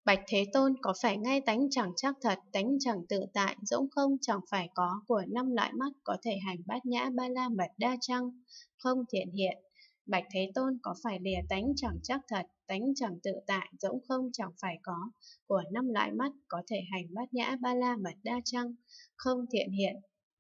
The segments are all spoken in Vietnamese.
Bạch Thế Tôn có phải ngay tánh chẳng chắc thật, tánh chẳng tự tại, dẫu không chẳng phải có của năm loại mắt có thể hành bát nhã ba la mật đa chăng, không thiện hiện. Bạch Thế Tôn có phải lìa tánh chẳng chắc thật, tánh chẳng tự tại, dẫu không chẳng phải có của năm loại mắt có thể hành bát nhã ba la mật đa chăng, không thiện hiện.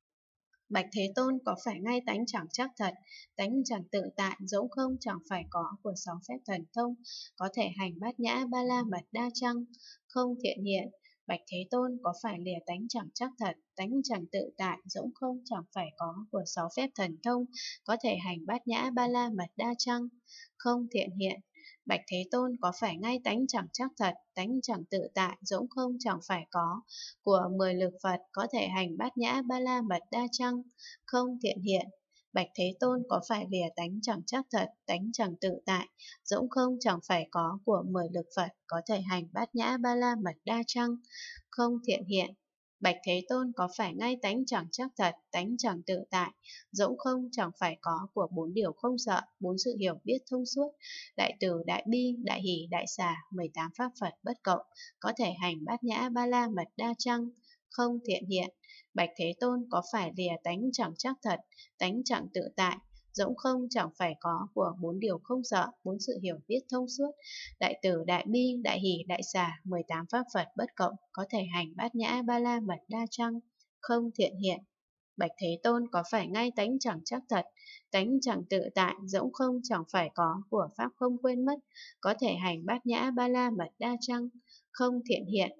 Bạch Thế Tôn có phải ngay tánh chẳng chắc thật, tánh chẳng tự tại, dẫu không chẳng phải có của sáu phép thần thông, có thể hành bát nhã ba la mật đa chăng, không thiện hiện. Bạch Thế Tôn có phải lìa tánh chẳng chắc thật, tánh chẳng tự tại, dẫu không chẳng phải có của sáu phép thần thông, có thể hành bát nhã ba la mật đa chăng, không thiện hiện. Bạch Thế Tôn có phải ngay tánh chẳng chắc thật, tánh chẳng tự tại, dẫu không chẳng phải có của 10 lực Phật có thể hành bát nhã ba la mật đa chăng, không thiện hiện. Bạch Thế Tôn có phải lìa tánh chẳng chắc thật, tánh chẳng tự tại, dẫu không chẳng phải có của 10 lực Phật có thể hành bát nhã ba la mật đa chăng, không thiện hiện. Bạch Thế Tôn có phải ngay tánh chẳng chắc thật, tánh chẳng tự tại, dẫu không chẳng phải có của 4 điều không sợ, 4 sự hiểu biết thông suốt, đại từ, đại bi, đại hỷ, đại xả, 18 pháp Phật bất cộng, có thể hành bát nhã ba la mật đa chăng, không thiện hiện. Bạch Thế Tôn có phải lìa tánh chẳng chắc thật, tánh chẳng tự tại, dẫu không chẳng phải có của 4 điều không sợ, 4 sự hiểu biết thông suốt, đại từ, đại bi, đại hỷ, đại xả, 18 pháp Phật bất cộng, có thể hành bát nhã ba la mật đa chăng, không thiện hiện. Bạch Thế Tôn có phải ngay tánh chẳng chắc thật, tánh chẳng tự tại, dẫu không chẳng phải có của pháp không quên mất, có thể hành bát nhã ba la mật đa chăng, không thiện hiện.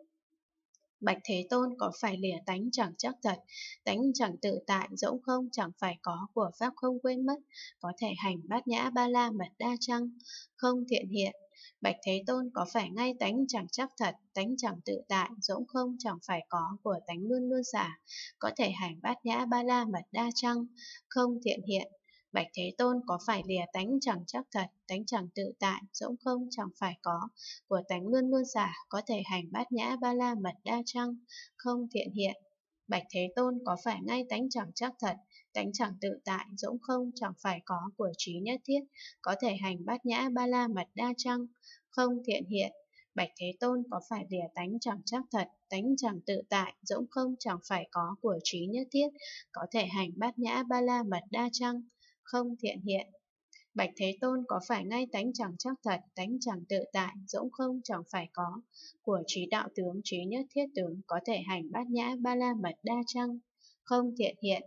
Bạch Thế Tôn có phải lìa tánh chẳng chắc thật, tánh chẳng tự tại, dẫu không chẳng phải có của pháp không quên mất, có thể hành bát nhã ba la mật đa chăng, không thiện hiện. Bạch Thế Tôn có phải ngay tánh chẳng chắc thật, tánh chẳng tự tại, dẫu không chẳng phải có của tánh luôn luôn xả, có thể hành bát nhã ba la mật đa chăng, không thiện hiện. Bạch Thế Tôn có phải lìa tánh chẳng chắc thật, tánh chẳng tự tại, dẫu không chẳng phải có của tánh luôn luôn xả, có thể hành bát nhã ba la mật đa chăng, không thiện hiện. Bạch Thế Tôn có phải ngay tánh chẳng chắc thật, tánh chẳng tự tại, dẫu không chẳng phải có của trí nhất thiết, có thể hành bát nhã ba la mật đa chăng, không thiện hiện. Bạch Thế Tôn có phải lìa tánh chẳng chắc thật, tánh chẳng tự tại, dẫu không chẳng phải có của trí nhất thiết, có thể hành bát nhã ba la mật đa chăng, không thiện hiện. Bạch Thế Tôn có phải ngay tánh chẳng chắc thật, tánh chẳng tự tại, dẫu không chẳng phải có của trí đạo tướng, trí nhất thiết tướng, có thể hành bát nhã ba la mật đa chăng, không thiện hiện.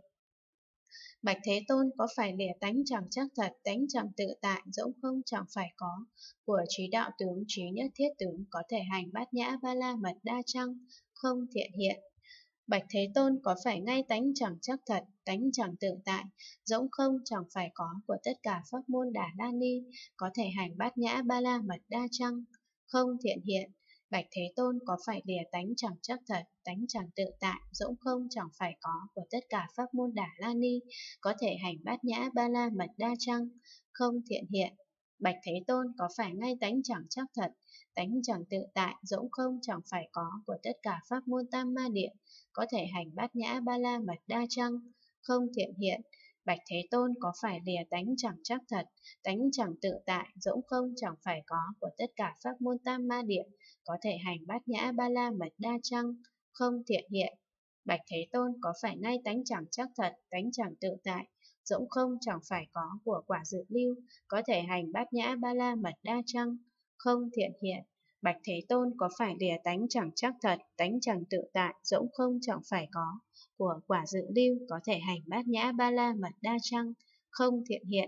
Bạch Thế Tôn có phải lìa tánh chẳng chắc thật, tánh chẳng tự tại, dẫu không chẳng phải có của trí đạo tướng, trí nhất thiết tướng, có thể hành bát nhã ba la mật đa chăng, không thiện hiện. Bạch Thế Tôn có phải ngay tánh chẳng chắc thật, tánh chẳng tự tại, dẫu không chẳng phải có của tất cả pháp môn Đà La Ni, có thể hành bát nhã ba la mật đa chăng, không thiện hiện. Bạch Thế Tôn có phải lìa tánh chẳng chắc thật, tánh chẳng tự tại, dẫu không chẳng phải có của tất cả pháp môn Đà La Ni, có thể hành bát nhã ba la mật đa chăng, không thiện hiện. Bạch Thế Tôn có phải ngay tánh chẳng chắc thật, tánh chẳng tự tại, dẫu không chẳng phải có của tất cả pháp môn Tam Ma Địa, có thể hành bát nhã ba la mật đa chăng, không thiện hiện. Bạch Thế Tôn có phải lìa tánh chẳng chắc thật, tánh chẳng tự tại, dẫu không chẳng phải có của tất cả pháp môn Tam Ma Địa, có thể hành bát nhã ba la mật đa chăng, không thiện hiện. Bạch Thế Tôn có phải ngay tánh chẳng chắc thật, tánh chẳng tự tại, dẫu không chẳng phải có của quả dự lưu, có thể hành bát nhã ba la mật đa chăng, không thiện hiện. Bạch Thế Tôn có phải lìa tánh chẳng chắc thật, tánh chẳng tự tại, dẫu không chẳng phải có của quả dự lưu, có thể hành bát nhã ba la mật đa chăng, không thiện hiện.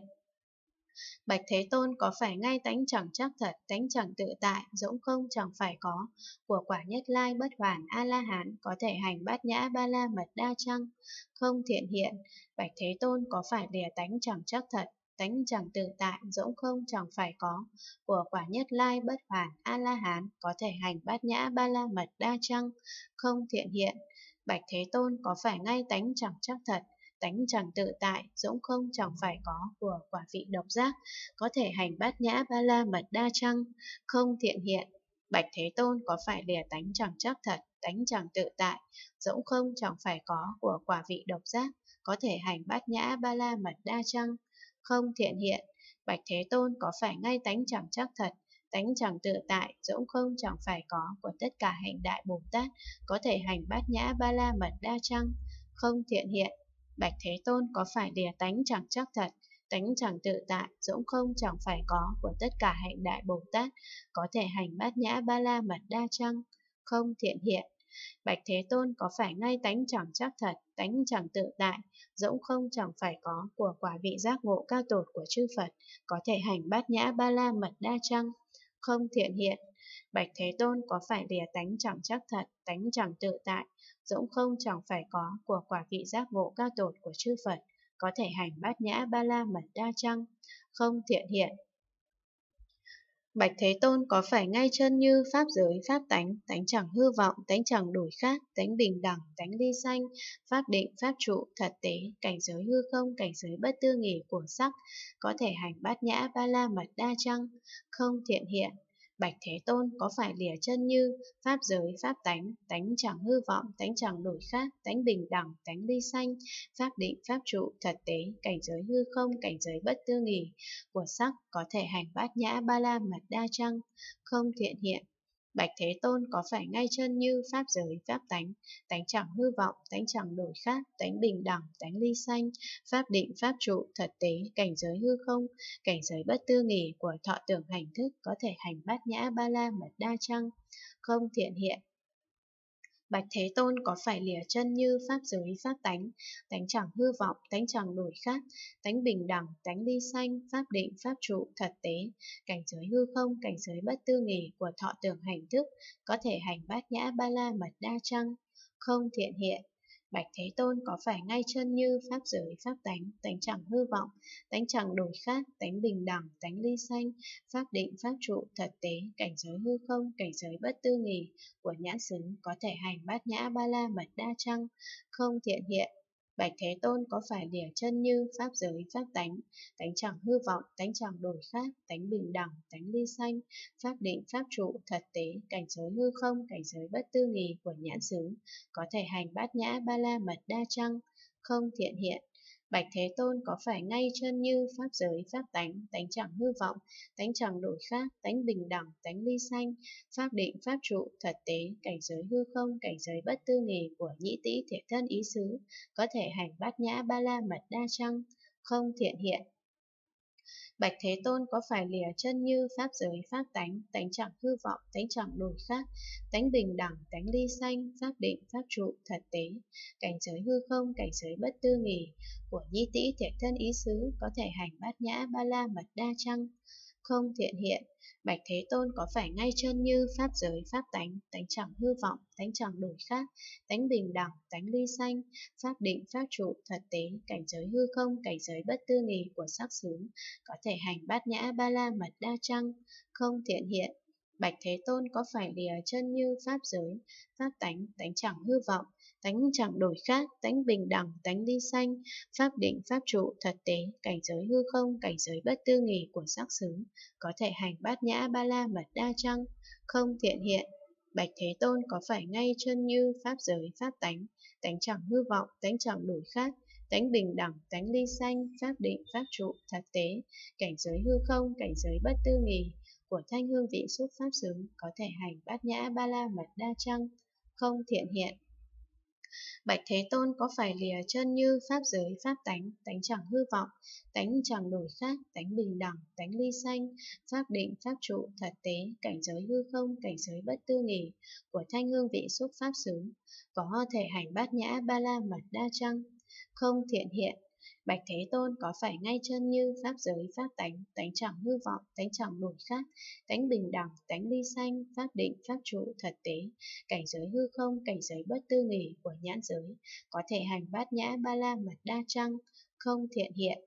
Bạch Thế Tôn có phải ngay tánh chẳng chắc thật, tánh chẳng tự tại, dẫu không chẳng phải có của quả nhất lai bất hoàn A-la-hán, có thể hành bát nhã ba la mật đa chăng, không thiện hiện. Bạch Thế Tôn có phải lìa tánh chẳng chắc thật, tánh chẳng tự tại, dẫu không chẳng phải có của quả nhất lai bất hoàn A-la-hán, có thể hành bát nhã ba la mật đa chăng, không thiện hiện. Bạch Thế Tôn có phải ngay tánh chẳng chắc thật, tánh chẳng tự tại, dẫu không chẳng phải có của quả vị độc giác, có thể hành bát nhã ba la mật đa chăng, không thiện hiện. Bạch Thế Tôn có phải lìa tánh chẳng chắc thật, tánh chẳng tự tại, dẫu không chẳng phải có của quả vị độc giác, có thể hành bát nhã ba la mật đa chăng, không thiện hiện. Bạch Thế Tôn có phải ngay tánh chẳng chắc thật, tánh chẳng tự tại, dũng không chẳng phải có của tất cả hành đại Bồ Tát, có thể hành bát nhã ba la mật đa trang, không thiện hiện. Bạch Thế Tôn, có phải lìa tánh chẳng chắc thật, tánh chẳng tự tại, dũng không chẳng phải có của tất cả hạnh đại Bồ Tát, có thể hành bát nhã ba la mật đa trang, không thiện hiện. Bạch Thế Tôn, có phải ngay tánh chẳng chắc thật, tánh chẳng tự tại, dũng không chẳng phải có của quả vị giác ngộ cao tột của chư Phật, có thể hành bát nhã ba la mật đa trang, không thiện hiện. Bạch Thế Tôn, có phải lìa tánh chẳng chắc thật, tánh chẳng tự tại, dũng không chẳng phải có của quả vị giác ngộ cao tột của chư Phật, có thể hành bát nhã ba la mật đa trang, không thiện hiện. Bạch Thế Tôn, có phải ngay chân như pháp giới, pháp tánh, tánh chẳng hư vọng, tánh chẳng đổi khác, tánh bình đẳng, tánh ly sanh, pháp định, pháp trụ, thật tế, cảnh giới hư không, cảnh giới bất tư nghỉ của sắc, có thể hành bát nhã ba la mật đa trang, không thiện hiện. Bạch Thế Tôn, có phải lìa chân như pháp giới, pháp tánh, tánh chẳng hư vọng, tánh chẳng đổi khác, tánh bình đẳng, tánh ly sanh, pháp định, pháp trụ, thật tế, cảnh giới hư không, cảnh giới bất tư nghỉ của sắc, có thể hành bát nhã ba la mật đa trang, không thiện hiện. Bạch Thế Tôn, có phải ngay chân như pháp giới, pháp tánh, tánh chẳng hư vọng, tánh chẳng đổi khác, tánh bình đẳng, tánh ly sanh, pháp định, pháp trụ, thật tế, cảnh giới hư không, cảnh giới bất tư nghỉ của thọ tưởng hành thức, có thể hành bát nhã ba la mật đa trang, không thiện hiện. Bạch Thế Tôn, có phải lìa chân như pháp giới, pháp tánh, tánh chẳng hư vọng, tánh chẳng đổi khác, tánh bình đẳng, tánh ly sanh, pháp định, pháp trụ, thật tế, cảnh giới hư không, cảnh giới bất tư nghỉ của thọ tưởng hành thức, có thể hành bát nhã ba la mật đa trang, không thiện hiện. Bạch Thế Tôn, có phải ngay chân như pháp giới, pháp tánh, tánh chẳng hư vọng, tánh chẳng đổi khác, tánh bình đẳng, tánh ly sanh, pháp định, pháp trụ, thật tế, cảnh giới hư không, cảnh giới bất tư nghỉ của nhãn xứng, có thể hành bát nhã ba la mật đa trang, không thiện hiện. Bạch Thế Tôn, có phải lìa chân như pháp giới, pháp tánh, tánh chẳng hư vọng, tánh chẳng đổi khác, tánh bình đẳng, tánh ly sanh, pháp định, pháp trụ, thật tế, cảnh giới hư không, cảnh giới bất tư nghì của nhãn xứ, có thể hành bát nhã ba la mật đa trang, không thiện hiện. Bạch Thế Tôn, có phải ngay chân như pháp giới, pháp tánh, tánh chẳng hư vọng, tánh chẳng đổi khác, tánh bình đẳng, tánh ly sanh, pháp định, pháp trụ, thật tế, cảnh giới hư không, cảnh giới bất tư nghì của nhĩ tĩ thiệt thân ý xứ, có thể hành bát nhã ba la mật đa trang, không thiện hiện. Bạch Thế Tôn, có phải lìa chân như pháp giới, pháp tánh, tánh chẳng hư vọng, tánh chẳng đổi khác, tánh bình đẳng, tánh ly sanh, pháp định, pháp trụ, thật tế, cảnh giới hư không, cảnh giới bất tư nghì của nhĩ tĩ thiệt thân ý xứ, có thể hành bát nhã ba la mật đa trang, không thiện hiện. Bạch Thế Tôn, có phải ngay chân như pháp giới, pháp tánh, tánh chẳng hư vọng, tánh chẳng đổi khác, tánh bình đẳng, tánh ly sanh, pháp định, pháp trụ, thật tế, cảnh giới hư không, cảnh giới bất tư nghì của sắc xứ, có thể hành bát nhã ba la mật đa trang, không thiện hiện. Bạch Thế Tôn, có phải lìa chân như pháp giới, pháp tánh, tánh chẳng hư vọng, tánh chẳng đổi khác, tánh bình đẳng, tánh ly sanh, pháp định, pháp trụ, thật tế, cảnh giới hư không, cảnh giới bất tư nghì của sắc xứ, có thể hành bát nhã ba la mật đa trang, không thiện hiện. Bạch Thế Tôn, có phải ngay chân như pháp giới, pháp tánh, tánh chẳng hư vọng, tánh chẳng đổi khác, tánh bình đẳng, tánh ly sanh, pháp định, pháp trụ, thật tế, cảnh giới hư không, cảnh giới bất tư nghì của thanh hương vị xúc pháp xứ, có thể hành bát nhã ba la mật đa trang, không thiện hiện. Bạch Thế Tôn, có phải lìa chân như pháp giới, pháp tánh, tánh chẳng hư vọng, tánh chẳng đổi khác, tánh bình đẳng, tánh ly sanh, pháp định, pháp trụ, thật tế, cảnh giới hư không, cảnh giới bất tư nghì của thanh hương vị xúc pháp xứ, có thể hành bát nhã ba la mật đa trang, không thiện hiện. Bạch Thế Tôn, có phải ngay chân như pháp giới, pháp tánh, tánh chẳng hư vọng, tánh chẳng đổi khác, tánh bình đẳng, tánh ly sanh, pháp định, pháp trụ, thật tế, cảnh giới hư không, cảnh giới bất tư nghì của nhãn giới, có thể hành bát nhã ba la mật đa trang, không thiện hiện.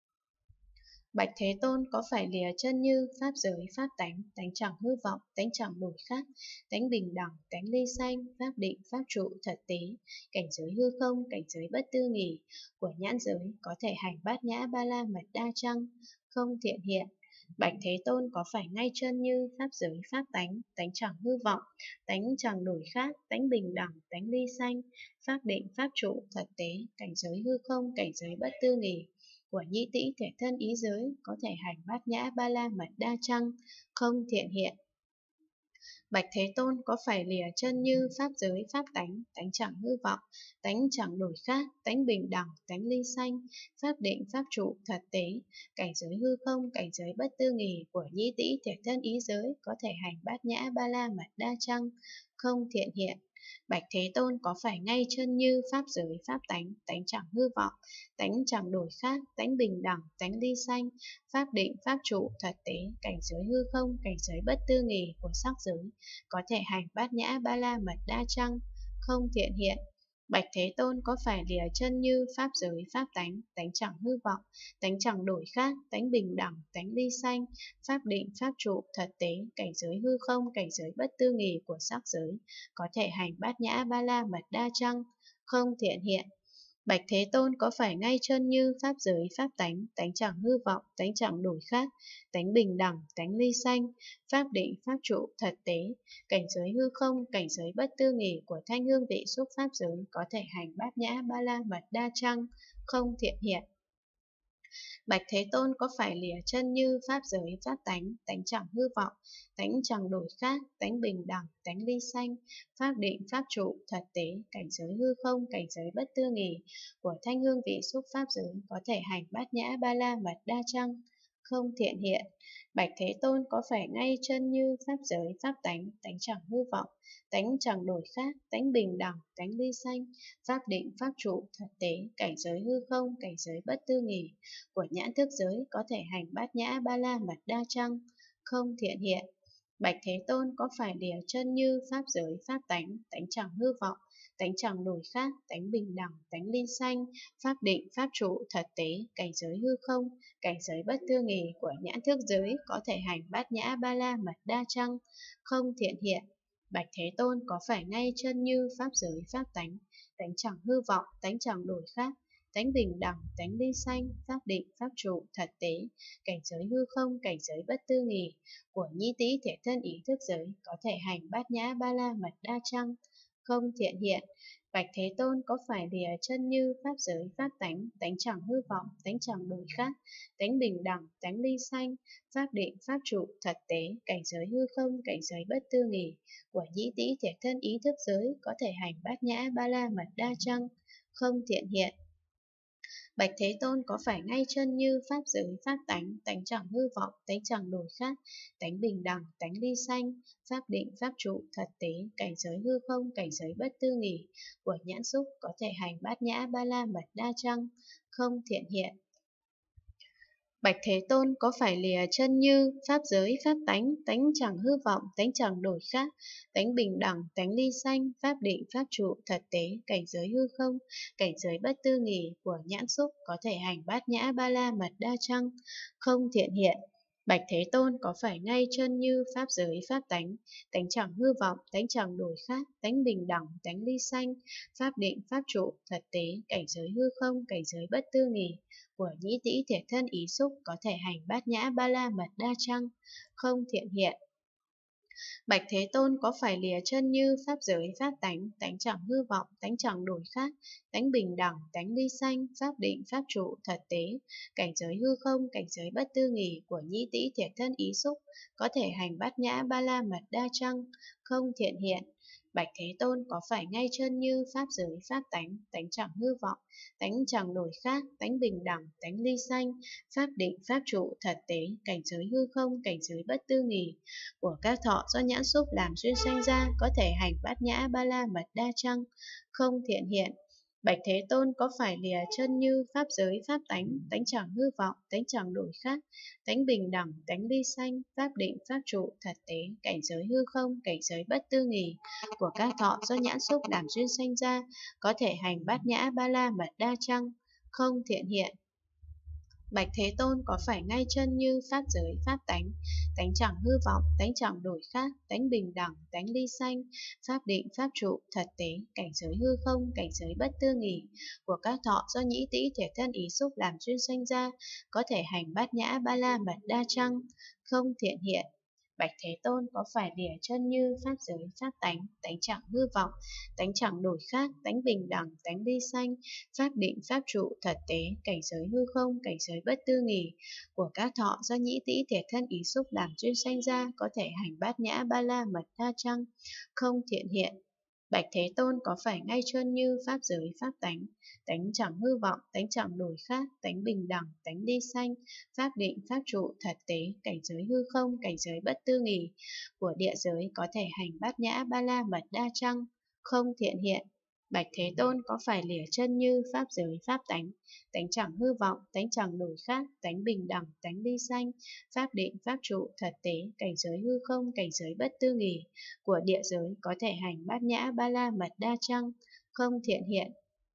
Bạch Thế Tôn, có phải lìa chân như pháp giới, pháp tánh, tánh chẳng hư vọng, tánh chẳng đổi khác, tánh bình đẳng, tánh ly sanh, pháp định, pháp trụ, thật tế, cảnh giới hư không, cảnh giới bất tư nghì của nhãn giới, có thể hành bát nhã ba la mật đa trang, không thiện hiện. Bạch Thế Tôn, có phải ngay chân như pháp giới, pháp tánh, tánh chẳng hư vọng, tánh chẳng đổi khác, tánh bình đẳng, tánh ly sanh, pháp định, pháp trụ, thật tế, cảnh giới hư không, cảnh giới bất tư nghì của nhĩ tĩ thể thân ý giới, có thể hành bát nhã ba la mật đa trang, không thiện hiện. Bạch Thế Tôn, có phải lìa chân như pháp giới pháp tánh, tánh chẳng hư vọng, tánh chẳng đổi khác, tánh bình đẳng, tánh ly sanh, pháp định, pháp trụ, thật tế, cảnh giới hư không, cảnh giới bất tư nghì của nhĩ tĩ thể thân ý giới, có thể hành bát nhã ba la mật đa trang, không thiện hiện. Bạch Thế Tôn, có phải ngay chân như pháp giới pháp tánh, tánh chẳng hư vọng, tánh chẳng đổi khác, tánh bình đẳng, tánh ly sanh, pháp định, pháp trụ, thật tế, cảnh giới hư không, cảnh giới bất tư nghì của sắc giới, có thể hành bát nhã ba la mật đa trang, không thiện hiện. Bạch Thế Tôn, có phải lìa chân như pháp giới pháp tánh, tánh chẳng hư vọng, tánh chẳng đổi khác, tánh bình đẳng, tánh ly sanh, pháp định, pháp trụ, thật tế, cảnh giới hư không, cảnh giới bất tư nghì của sắc giới, có thể hành bát nhã ba la mật đa trang, không thiện hiện. Bạch Thế Tôn, có phải ngay chân như pháp giới pháp tánh, tánh chẳng hư vọng, tánh chẳng đổi khác, tánh bình đẳng, tánh ly sanh, pháp định, pháp trụ, thật tế, cảnh giới hư không, cảnh giới bất tư nghì của thanh hương vị xúc pháp giới, có thể hành bát nhã ba la mật đa trang, không thiện hiện. Bạch Thế Tôn, có phải lìa chân như pháp giới pháp tánh, tánh chẳng hư vọng, tánh chẳng đổi khác, tánh bình đẳng, tánh ly sanh, pháp định, pháp trụ, thật tế, cảnh giới hư không, cảnh giới bất tư nghì của thanh hương vị xúc pháp giới, có thể hành bát nhã ba la mật đa trang, không thiện hiện. Bạch Thế Tôn, có phải ngay chân như pháp giới pháp tánh, tánh chẳng hư vọng, tánh chẳng đổi khác, tánh bình đẳng, tánh ly sanh, pháp định, pháp trụ, thật tế, cảnh giới hư không, cảnh giới bất tư nghì của nhãn thức giới, có thể hành bát nhã ba la mật đa trang, không thiện hiện. Bạch Thế Tôn, có phải lìa chân như pháp giới pháp tánh, tánh chẳng hư vọng, tánh chẳng đổi khác, tánh bình đẳng, tánh ly sanh, pháp định, pháp trụ, thật tế, cảnh giới hư không, cảnh giới bất tư nghì của nhãn thức giới, có thể hành bát nhã ba la mật đa trang, không thiện hiện. Bạch Thế Tôn, có phải ngay chân như pháp giới pháp tánh, tánh chẳng hư vọng, tánh chẳng đổi khác, tánh bình đẳng, tánh ly sanh, pháp định, pháp trụ, thật tế, cảnh giới hư không, cảnh giới bất tư nghì của nhĩ tĩ thể thân ý thức giới, có thể hành bát nhã ba la mật đa trang, không thiện hiện. Bạch Thế Tôn, có phải lìa chân như pháp giới pháp tánh, tánh chẳng hư vọng, tánh chẳng đổi khác, tánh bình đẳng, tánh ly sanh, pháp định, pháp trụ, thật tế, cảnh giới hư không, cảnh giới bất tư nghì của nhĩ tĩ thể thân ý thức giới, có thể hành bát nhã ba la mật đa trang, không thiện hiện. Bạch Thế Tôn, có phải ngay chân như pháp giới pháp tánh, tánh chẳng hư vọng, tánh chẳng đổi khác, tánh bình đẳng, tánh ly sanh, pháp định, pháp trụ, thật tế, cảnh giới hư không, cảnh giới bất tư nghì của nhãn xúc, có thể hành bát nhã ba la mật đa trang, không thiện hiện. Bạch Thế Tôn, có phải lìa chân như pháp giới pháp tánh, tánh chẳng hư vọng, tánh chẳng đổi khác, tánh bình đẳng, tánh ly sanh, pháp định, pháp trụ, thật tế, cảnh giới hư không, cảnh giới bất tư nghì của nhãn xúc, có thể hành bát nhã ba la mật đa trang, không thiện hiện. Bạch Thế Tôn, có phải ngay chân như pháp giới pháp tánh, tánh chẳng hư vọng, tánh chẳng đổi khác, tánh bình đẳng, tánh ly sanh, pháp định, pháp trụ, thật tế, cảnh giới hư không, cảnh giới bất tư nghì của nhĩ tĩ thể thân ý xúc, có thể hành bát nhã ba la mật đa trang, không thiện hiện. Bạch Thế Tôn, có phải lìa chân như pháp giới pháp tánh, tánh chẳng hư vọng, tánh chẳng đổi khác, tánh bình đẳng, tánh ly sanh, pháp định, pháp trụ, thật tế, cảnh giới hư không, cảnh giới bất tư nghì của nhĩ tĩ thể thân ý xúc, có thể hành bát nhã ba la mật đa trang, không thiện hiện. Bạch Thế Tôn, có phải ngay chân như pháp giới pháp tánh, tánh chẳng hư vọng, tánh chẳng đổi khác, tánh bình đẳng, tánh ly sanh, pháp định, pháp trụ, thật tế, cảnh giới hư không, cảnh giới bất tư nghì của các thọ do nhãn xúc làm duyên sanh ra, có thể hành bát nhã ba la mật đa trang, không thiện hiện. Bạch Thế Tôn, có phải lìa chân như pháp giới pháp tánh, tánh chẳng hư vọng, tánh chẳng đổi khác, tánh bình đẳng, tánh ly sanh, pháp định, pháp trụ, thật tế, cảnh giới hư không, cảnh giới bất tư nghì của các thọ do nhãn xúc làm duyên sanh ra, có thể hành bát nhã ba la mật đa trang, không thiện hiện. Bạch Thế Tôn, có phải ngay chân như pháp giới pháp tánh, tánh chẳng hư vọng, tánh chẳng đổi khác, tánh bình đẳng, tánh ly sanh, pháp định, pháp trụ, thật tế, cảnh giới hư không, cảnh giới bất tư nghì của các thọ do nhĩ tĩ thể thân ý xúc làm duyên sanh ra, có thể hành bát nhã ba la mật đa trang, không thiện hiện. Bạch Thế Tôn có phải lìa chân như pháp giới pháp tánh, tánh chẳng hư vọng, tánh chẳng đổi khác, tánh bình đẳng, tánh ly sanh, pháp định, pháp trụ, thật tế, cảnh giới hư không, cảnh giới bất tư nghì, của các thọ do nhĩ tĩ thiệt thân ý xúc làm duyên sanh ra, có thể hành bát nhã ba la mật đa chăng, không thiện hiện. Bạch Thế Tôn có phải ngay chân như pháp giới pháp tánh, tánh chẳng hư vọng, tánh chẳng đổi khác, tánh bình đẳng, tánh ly sanh, pháp định, pháp trụ, thật tế, cảnh giới hư không, cảnh giới bất tư nghì, của địa giới có thể hành bát nhã ba la mật đa chăng, không thiện hiện. Bạch Thế Tôn có phải lìa chân như pháp giới pháp tánh, tánh chẳng hư vọng, tánh chẳng đổi khác, tánh bình đẳng, tánh ly sanh, pháp định, pháp trụ, thật tế, cảnh giới hư không, cảnh giới bất tư nghì, của địa giới có thể hành bát nhã ba la mật đa chăng, không thiện hiện.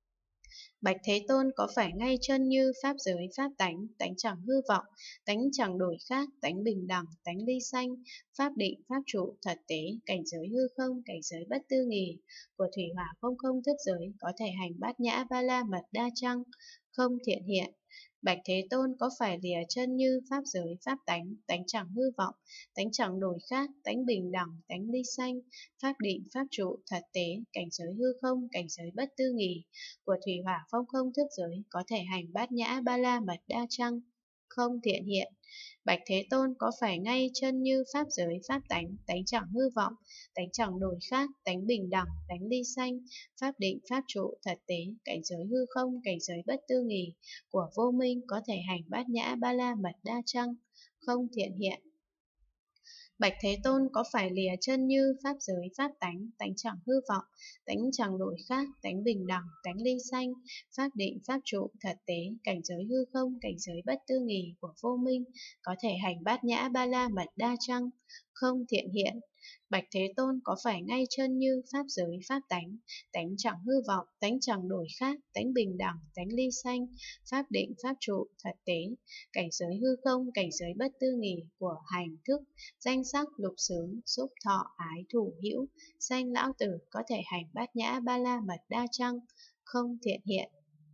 Bạch Thế Tôn có phải ngay chân như pháp giới pháp tánh, tánh chẳng hư vọng, tánh chẳng đổi khác, tánh bình đẳng, tánh ly sanh, pháp định, pháp trụ, thật tế, cảnh giới hư không, cảnh giới bất tư nghì, của thủy hỏa không không thức giới có thể hành bát nhã ba la mật đa chăng, không thiện hiện. Bạch Thế Tôn có phải lìa chân như pháp giới pháp tánh, tánh chẳng hư vọng, tánh chẳng đổi khác, tánh bình đẳng, tánh ly sanh, pháp định, pháp trụ, thật tế, cảnh giới hư không, cảnh giới bất tư nghì, của thủy hỏa phong không thức giới có thể hành bát nhã ba la mật đa chăng, không thiện hiện. Bạch Thế Tôn có phải ngay chân như pháp giới pháp tánh, tánh chẳng hư vọng, tánh chẳng đổi khác, tánh bình đẳng, tánh ly sanh, pháp định, pháp trụ, thật tế, cảnh giới hư không, cảnh giới bất tư nghì, của vô minh có thể hành bát nhã ba la mật đa chăng, không thiện hiện. Bạch Thế Tôn có phải lìa chân như pháp giới pháp tánh, tánh chẳng hư vọng, tánh chẳng đổi khác, tánh bình đẳng, tánh ly sanh, pháp định, pháp trụ, thật tế, cảnh giới hư không, cảnh giới bất tư nghì của vô minh, có thể hành bát nhã ba la mật đa chăng, không thiện hiện. Bạch Thế Tôn có phải ngay chân như pháp giới pháp tánh, tánh chẳng hư vọng, tánh chẳng đổi khác, tánh bình đẳng, tánh ly sanh, pháp định, pháp trụ, thật tế, cảnh giới hư không, cảnh giới bất tư nghì của hành thức, danh sắc, lục xứ, xúc thọ, ái, thủ, hữu, sanh, lão tử có thể hành bát nhã ba la mật đa chăng, không thiện hiện.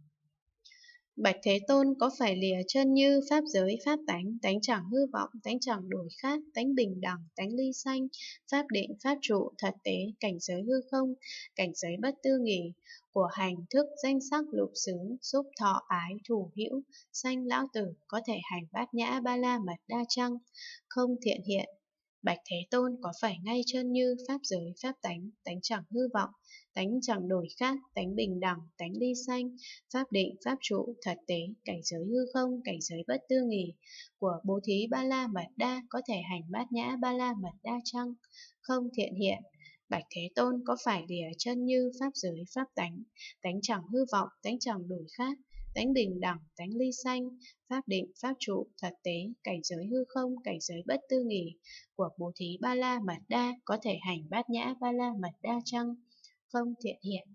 Bạch Thế Tôn có phải lìa chân như pháp giới pháp tánh, tánh chẳng hư vọng, tánh chẳng đổi khác, tánh bình đẳng, tánh ly sanh, pháp định, pháp trụ, thật tế, cảnh giới hư không, cảnh giới bất tư nghì, của hành thức, danh sắc, lục xứ, xúc thọ, ái, thủ, hữu, sanh, lão tử có thể hành bát nhã ba la mật đa chăng, không thiện hiện. Bạch Thế Tôn có phải ngay chân như pháp giới pháp tánh, tánh chẳng hư vọng, tánh chẳng đổi khác, tánh bình đẳng, tánh ly sanh, pháp định, pháp trụ, thật tế, cảnh giới hư không, cảnh giới bất tư nghì, của bố thí ba la mật đa có thể hành bát nhã ba la mật đa chăng, không thiện hiện. Bạch Thế Tôn có phải lìa chân như pháp giới pháp tánh, tánh chẳng hư vọng, tánh chẳng đổi khác, tánh bình đẳng, tánh ly sanh, pháp định, pháp trụ, thật tế, cảnh giới hư không, cảnh giới bất tư nghì, của bố thí ba la mật đa có thể hành bát nhã ba la mật đa chăng, không thiện hiện.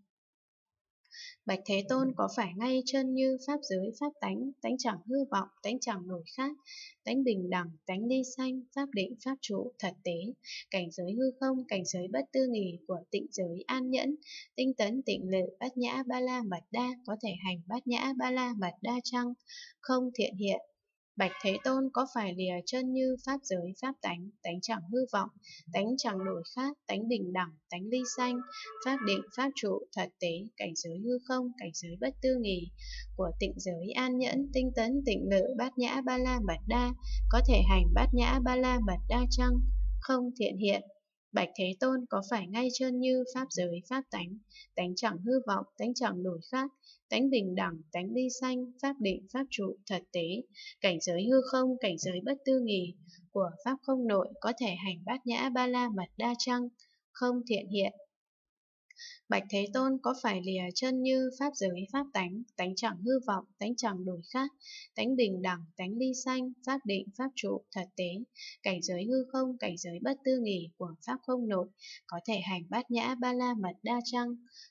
Bạch Thế Tôn có phải ngay chân như pháp giới pháp tánh, tánh chẳng hư vọng, tánh chẳng đổi khác, tánh bình đẳng, tánh ly sanh, pháp định, pháp trụ, thật tế, cảnh giới hư không, cảnh giới bất tư nghì của tịnh giới an nhẫn, tinh tấn tịnh lự, bát nhã ba la mật đa có thể hành bát nhã ba la mật đa chăng, không thiện hiện. Bạch Thế Tôn có phải lìa chân như pháp giới pháp tánh, tánh chẳng hư vọng, tánh chẳng đổi khác, tánh bình đẳng, tánh ly sanh, pháp định, pháp trụ, thật tế, cảnh giới hư không, cảnh giới bất tư nghì, của tịnh giới an nhẫn, tinh tấn, tịnh lự, bát nhã ba la mật đa, có thể hành bát nhã ba la mật đa chăng, không thiện hiện. Bạch Thế Tôn có phải ngay chân như pháp giới pháp tánh, tánh chẳng hư vọng, tánh chẳng đổi khác, tánh bình đẳng, tánh ly sanh, pháp định, pháp trụ, thật tế, cảnh giới hư không, cảnh giới bất tư nghì, của pháp không nội có thể hành bát nhã ba la mật đa chăng, không thiện hiện. Bạch Thế Tôn có phải lìa chân như pháp giới pháp tánh, tánh chẳng hư vọng, tánh chẳng đổi khác, tánh bình đẳng, tánh ly sanh, pháp định, pháp trụ, thật tế, cảnh giới hư không, cảnh giới bất tư nghì của pháp không nội có thể hành bát nhã ba la mật đa chăng,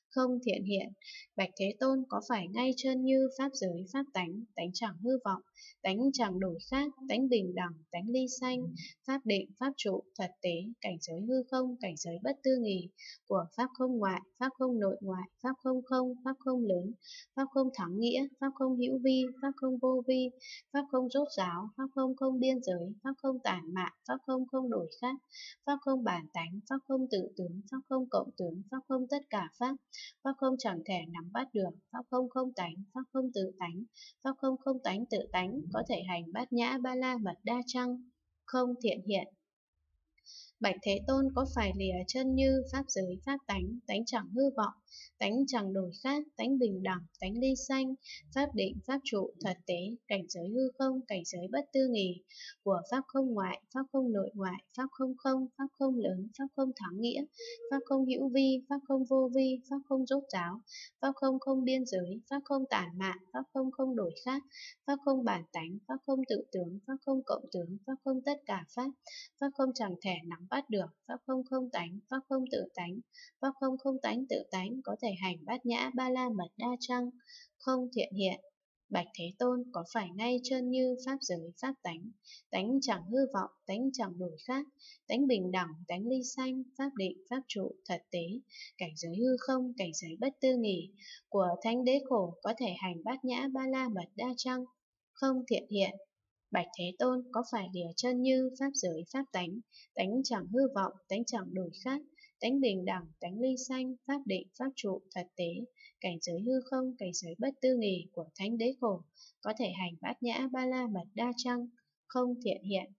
không thiện hiện. Bạch Thế Tôn có phải ngay chân như pháp giới pháp tánh, tánh chẳng hư vọng, tánh chẳng đổi khác, tánh bình đẳng, tánh ly sanh, pháp định, pháp trụ, thật tế, cảnh giới hư không, cảnh giới bất tư nghì, của pháp không ngoại, pháp không nội ngoại, pháp không không, pháp không lớn, pháp không thắng nghĩa, pháp không hữu vi, pháp không vô vi, pháp không rốt ráo, pháp không không biên giới, pháp không tản mạn, pháp không không đổi khác, pháp không bản tánh, pháp không tự tướng, pháp không cộng tướng, pháp không tất cả pháp, pháp không chẳng thể nắm bắt được, pháp không không tánh, pháp không tự tánh, pháp không không tánh tự tánh, có thể hành bát nhã ba la mật đa chăng, không thiện hiện. Bạch Thế Tôn có phải lìa chân như pháp giới pháp tánh, tánh chẳng hư vọng, tánh chẳng đổi khác, tánh bình đẳng, tánh ly sanh, pháp định, pháp trụ, thật tế, cảnh giới hư không, cảnh giới bất tư nghì, của pháp không ngoại, pháp không nội ngoại, pháp không không, pháp không lớn, pháp không thắng nghĩa, pháp không hữu vi, pháp không vô vi, pháp không rốt ráo, pháp không không biên giới, pháp không tản mạn, pháp không không đổi khác, pháp không bản tánh, pháp không tự tướng, pháp không cộng tướng, pháp không tất cả pháp, pháp không chẳng thể nắm bắt được, pháp không không tánh, pháp không tự tánh, pháp không không tánh tự tánh, có thể hành bát nhã ba la mật đa chăng, không thiện hiện. Bạch Thế Tôn có phải ngay chân như pháp giới pháp tánh, tánh chẳng hư vọng, tánh chẳng đổi khác, tánh bình đẳng, tánh ly sanh, pháp định, pháp trụ, thật tế, cảnh giới hư không, cảnh giới bất tư nghì, của thánh đế khổ có thể hành bát nhã ba la mật đa chăng, không thiện hiện. Bạch Thế Tôn có phải lìa chân như pháp giới pháp tánh, tánh chẳng hư vọng, tánh chẳng đổi khác, tánh bình đẳng, tánh ly sanh, pháp định, pháp trụ, thật tế, cảnh giới hư không, cảnh giới bất tư nghì của thánh đế khổ, có thể hành bát nhã ba la mật đa chăng, không thiện hiện.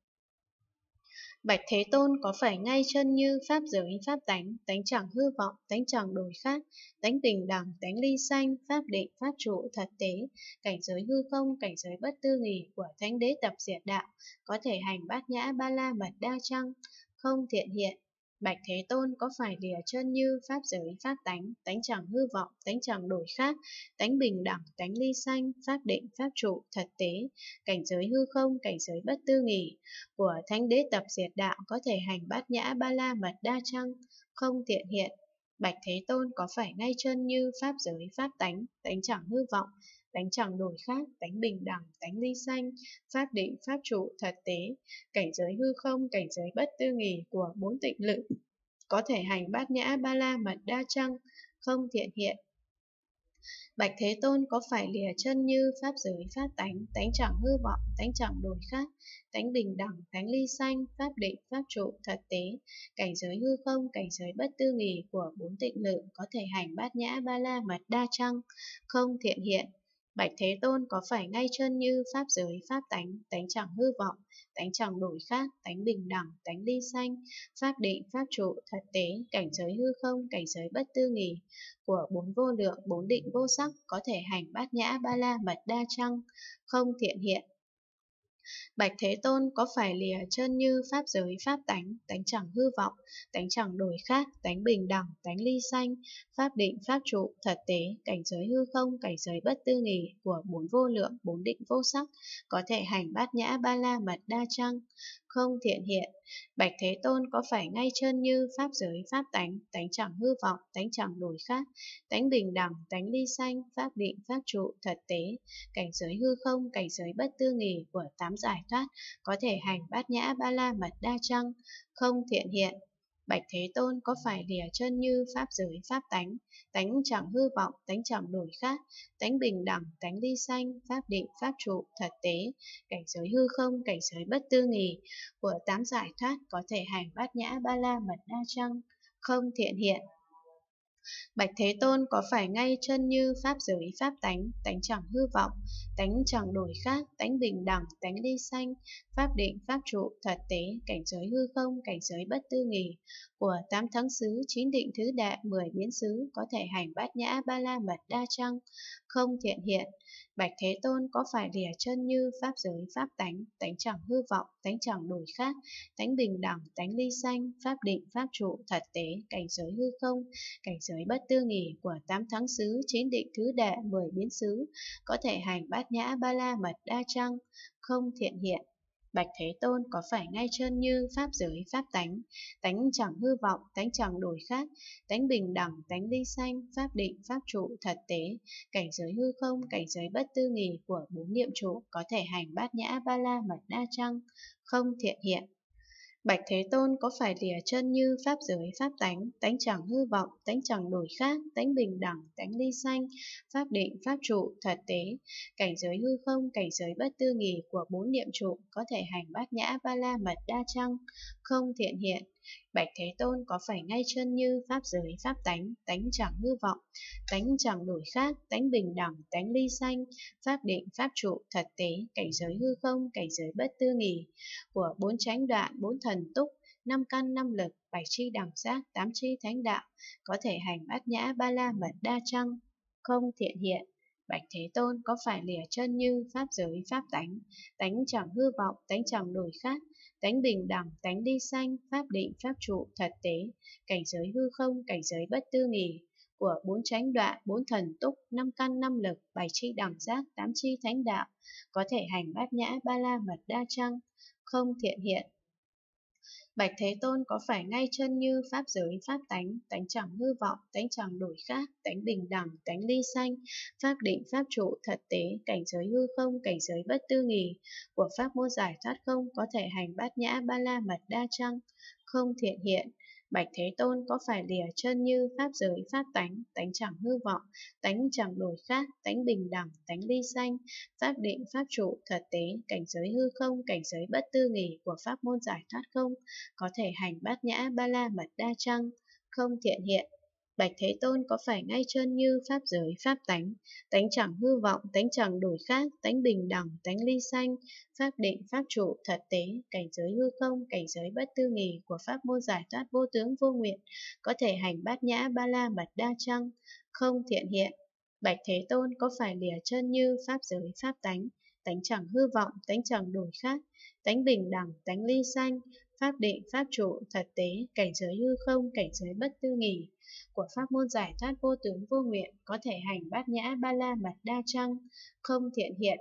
Bạch Thế Tôn có phải ngay chân như pháp giới pháp tánh, tánh chẳng hư vọng, tánh chẳng đổi khác, tánh bình đẳng, tánh ly sanh, pháp định, pháp trụ, thật tế, cảnh giới hư không, cảnh giới bất tư nghì của thánh đế tập diệt đạo, có thể hành bát nhã ba la mật đa chăng, không thiện hiện. Bạch Thế Tôn có phải lìa chân như pháp giới pháp tánh, tánh chẳng hư vọng, tánh chẳng đổi khác, tánh bình đẳng, tánh ly sanh, pháp định, pháp trụ, thật tế, cảnh giới hư không, cảnh giới bất tư nghì của thánh đế tập diệt đạo, có thể hành bát nhã ba la mật đa chăng, không thiện hiện. Bạch Thế Tôn có phải ngay chân như pháp giới pháp tánh, tánh chẳng hư vọng, tánh chẳng đổi khác, tánh bình đẳng, tánh ly sanh, pháp định, pháp trụ, thật tế, cảnh giới hư không, cảnh giới bất tư nghì của bốn tịnh lự, có thể hành bát nhã ba la mật đa chăng, không thiện hiện. Bạch Thế Tôn có phải lìa chân như pháp giới pháp tánh, tánh chẳng hư vọng, tánh chẳng đổi khác, tánh bình đẳng, tánh ly sanh, pháp định, pháp trụ, thật tế, cảnh giới hư không, cảnh giới bất tư nghì của bốn tịnh lự, có thể hành bát nhã ba la mật đa chăng, không thiện hiện. Bạch Thế Tôn có phải ngay chân như pháp giới pháp tánh, tánh chẳng hư vọng, tánh chẳng đổi khác, tánh bình đẳng, tánh ly sanh, pháp định, pháp trụ, thật tế, cảnh giới hư không, cảnh giới bất tư nghì của bốn vô lượng, bốn định vô sắc, có thể hành bát nhã ba la mật đa chăng, không thiện hiện. Bạch Thế Tôn có phải lìa chân như pháp giới pháp tánh, tánh chẳng hư vọng, tánh chẳng đổi khác, tánh bình đẳng, tánh ly sanh, pháp định, pháp trụ, thật tế, cảnh giới hư không, cảnh giới bất tư nghì của bốn vô lượng, bốn định vô sắc, có thể hành bát nhã ba la mật đa chăng, không thiện hiện. Bạch Thế Tôn có phải ngay chân như pháp giới pháp tánh, tánh chẳng hư vọng, tánh chẳng đổi khác, tánh bình đẳng, tánh ly sanh, pháp định, pháp trụ, thật tế, cảnh giới hư không, cảnh giới bất tư nghì của tám giải thoát, có thể hành bát nhã ba la mật đa chăng, không thiện hiện. Bạch Thế Tôn có phải lìa chân như pháp giới pháp tánh, tánh chẳng hư vọng, tánh chẳng đổi khác, tánh bình đẳng, tánh ly sanh, pháp định, pháp trụ, thật tế, cảnh giới hư không, cảnh giới bất tư nghì của tám giải thoát, có thể hành bát nhã ba la mật đa chăng, không thiện hiện. Bạch Thế Tôn có phải ngay chân như pháp giới pháp tánh, tánh chẳng hư vọng, tánh chẳng đổi khác, tánh bình đẳng, tánh ly sanh, pháp định, pháp trụ, thật tế, cảnh giới hư không, cảnh giới bất tư nghì của tám thắng xứ, chín định thứ đệ, 10 biến xứ, có thể hành bát nhã ba la mật đa chăng, không thiện hiện. Bạch Thế Tôn có phải lìa chân như pháp giới pháp tánh, tánh chẳng hư vọng, tánh chẳng đổi khác, tánh bình đẳng, tánh ly sanh, pháp định, pháp trụ, thật tế, cảnh giới hư không, cảnh giới bất tư nghì của tám thắng xứ, chín định thứ đệ, 10 biến xứ, có thể hành bát nhã ba la mật đa chăng, không thiện hiện. Bạch Thế Tôn có phải ngay trơn như pháp giới pháp tánh, tánh chẳng hư vọng, tánh chẳng đổi khác, tánh bình đẳng, tánh ly sanh, pháp định, pháp trụ, thật tế, cảnh giới hư không, cảnh giới bất tư nghì của bốn niệm trụ, có thể hành bát nhã ba la mật đa chăng, không thiện hiện. Bạch Thế Tôn có phải lìa chân như pháp giới pháp tánh, tánh chẳng hư vọng, tánh chẳng đổi khác, tánh bình đẳng, tánh ly sanh, pháp định, pháp trụ, thật tế, cảnh giới hư không, cảnh giới bất tư nghì của bốn niệm trụ, có thể hành bát nhã ba la mật đa chăng, không thiện hiện. Bạch Thế Tôn có phải ngay chân như pháp giới pháp tánh, tánh chẳng hư vọng, tánh chẳng đổi khác, tánh bình đẳng, tánh ly sanh, pháp định, pháp trụ, thật tế, cảnh giới hư không, cảnh giới bất tư nghì của bốn chánh đoạn, bốn thần túc, năm căn năm lực, bảy chi đẳng giác, tám chi thánh đạo, có thể hành bát nhã ba la mật đa chăng, không thiện hiện. Bạch Thế Tôn có phải lìa chân như pháp giới pháp tánh, tánh chẳng hư vọng, tánh chẳng đổi khác, tánh bình đẳng, tánh ly sanh, pháp định, pháp trụ, thật tế, cảnh giới hư không, cảnh giới bất tư nghì của bốn chánh đoạn, bốn thần túc, năm căn năm lực, bảy chi đẳng giác, tám chi thánh đạo, có thể hành bát nhã ba la mật đa chăng, không thiện hiện. Bạch Thế Tôn có phải ngay chân như pháp giới pháp tánh, tánh chẳng hư vọng, tánh chẳng đổi khác, tánh bình đẳng, tánh ly sanh, pháp định, pháp trụ, thật tế, cảnh giới hư không, cảnh giới bất tư nghì của pháp môn giải thoát không, có thể hành bát nhã ba la mật đa chăng, không thiện hiện. Bạch Thế Tôn có phải lìa chân như pháp giới pháp tánh, tánh chẳng hư vọng, tánh chẳng đổi khác, tánh bình đẳng, tánh ly sanh, pháp định, pháp trụ, thật tế, cảnh giới hư không, cảnh giới bất tư nghì của pháp môn giải thoát không, có thể hành bát nhã ba la mật đa chăng, không thiện hiện. Bạch Thế Tôn có phải ngay trơn như pháp giới pháp tánh, tánh chẳng hư vọng, tánh chẳng đổi khác, tánh bình đẳng, tánh ly sanh, pháp định, pháp trụ, thật tế, cảnh giới hư không, cảnh giới bất tư nghì của pháp môn giải thoát vô tướng vô nguyện, có thể hành bát nhã ba la mật đa chăng, không thiện hiện. Bạch Thế Tôn có phải lìa chân như pháp giới pháp tánh, tánh chẳng hư vọng, tánh chẳng đổi khác, tánh bình đẳng, tánh ly sanh, pháp định, pháp trụ, thật tế, cảnh giới hư không, cảnh giới bất tư nghì của pháp môn giải thoát vô tướng vô nguyện, có thể hành bát nhã ba la mật đa chăng, không thiện hiện.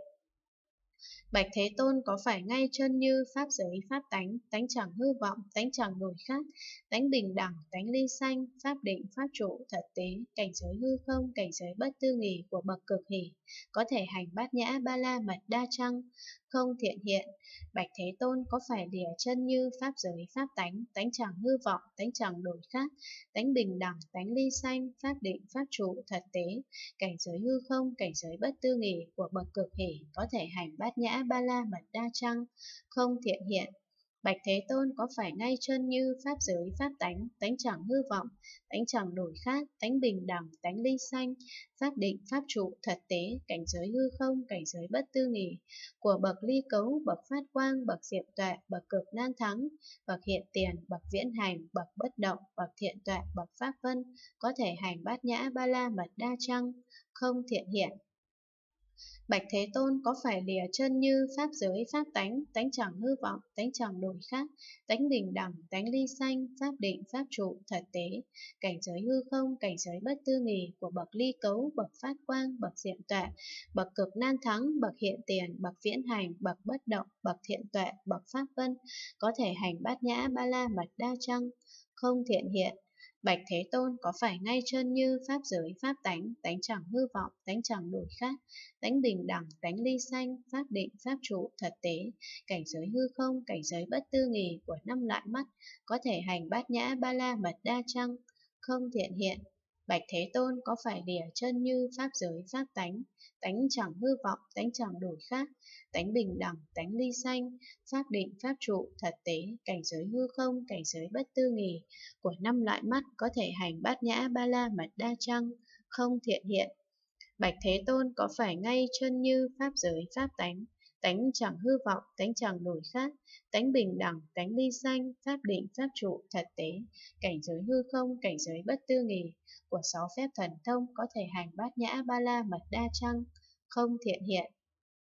Bạch Thế Tôn có phải ngay chân như pháp giới pháp tánh, tánh chẳng hư vọng, tánh chẳng đổi khác, tánh bình đẳng, tánh ly sanh, pháp định, pháp trụ, thật tế, cảnh giới hư không, cảnh giới bất tư nghì của bậc cực hỷ, có thể hành bát nhã ba la mật đa chăng, không thiện hiện. Bạch Thế Tôn có phải lìa chân như pháp giới pháp tánh, tánh chẳng hư vọng, tánh chẳng đổi khác, tánh bình đẳng, tánh ly sanh, pháp định, pháp trụ, thật tế, cảnh giới hư không, cảnh giới bất tư nghì của bậc cực hỷ, có thể hành bát nhã ba la mật đa chăng, không thiện hiện. Bạch Thế Tôn có phải ngay chân như pháp giới pháp tánh, tánh chẳng hư vọng, tánh chẳng đổi khác, tánh bình đẳng, tánh ly sanh, pháp định, pháp trụ, thật tế, cảnh giới hư không, cảnh giới bất tư nghì của bậc ly cấu, bậc phát quang, bậc diệu tuệ, bậc cực nan thắng, bậc hiện tiền, bậc viễn hành, bậc bất động, bậc thiện tuệ, bậc pháp vân, có thể hành bát nhã ba la mật đa chăng, không thiện hiện. Bạch Thế Tôn có phải lìa chân như pháp giới pháp tánh, tánh chẳng hư vọng, tánh chẳng đổi khác, tánh bình đẳng, tánh ly sanh, pháp định, pháp trụ, thật tế, cảnh giới hư không, cảnh giới bất tư nghì của bậc ly cấu, bậc phát quang, bậc diệm tuệ, bậc cực nan thắng, bậc hiện tiền, bậc viễn hành, bậc bất động, bậc thiện tuệ, bậc pháp vân, có thể hành bát nhã ba la mật đa chăng, không thiện hiện. Bạch Thế Tôn có phải ngay chân như pháp giới pháp tánh, tánh chẳng hư vọng, tánh chẳng đổi khác, tánh bình đẳng, tánh ly sanh, pháp định, pháp trụ, thật tế, cảnh giới hư không, cảnh giới bất tư nghì của năm loại mắt, có thể hành bát nhã ba la mật đa chăng, không thiện hiện. Bạch Thế Tôn có phải lìa chân như pháp giới pháp tánh, tánh chẳng hư vọng, tánh chẳng đổi khác, tánh bình đẳng, tánh ly sanh, pháp định, pháp trụ, thật tế, cảnh giới hư không, cảnh giới bất tư nghì của năm loại mắt, có thể hành bát nhã ba la mật đa chăng, không thiện hiện. Bạch Thế Tôn có phải ngay chân như pháp giới pháp tánh, tánh chẳng hư vọng, tánh chẳng đổi khác, tánh bình đẳng, tánh ly sanh, pháp định, pháp trụ, thật tế, cảnh giới hư không, cảnh giới bất tư nghì của sáu phép thần thông, có thể hành bát nhã ba la mật đa chăng, không thiện hiện.